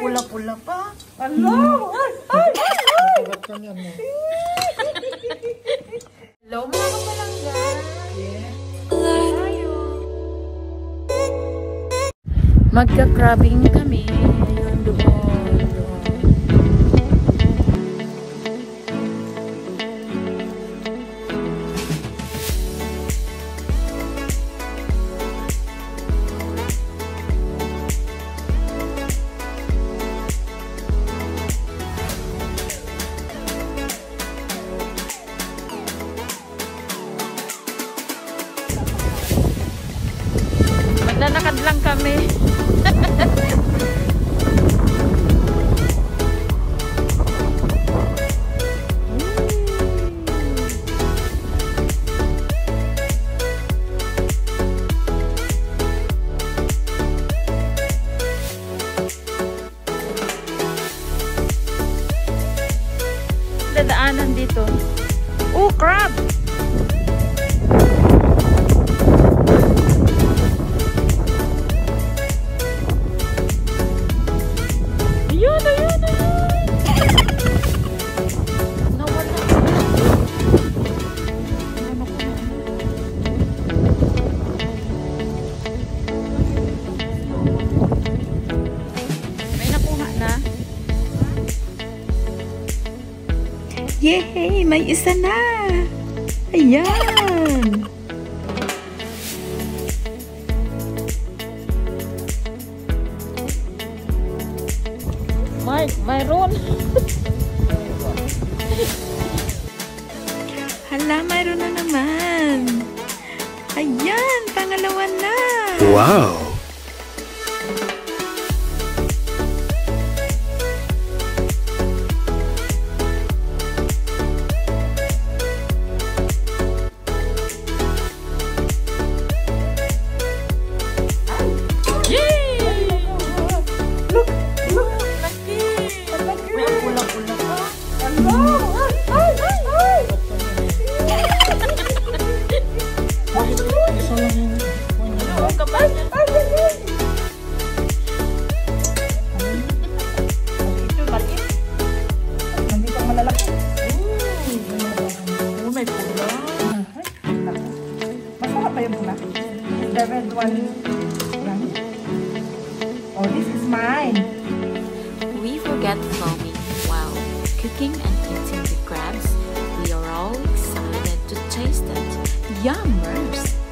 pula-pula pa. Hello! Ay! Hello, mga kapalangga. Magka-crabbing kami. Ayun, doon. Maglalakad lang kami. Dadaanan dito. Oh, crab! Ayun, ayun, ayun! Nawala. May nakuha na. Yay! May isa na! Ayan! Mike, mayroon! Hala, mayroon na naman! Ayan! Pangalawa na! Wow! The red one. Oh, this is mine. We forget filming while cooking and eating the crabs. We are all excited to taste it. Yummers!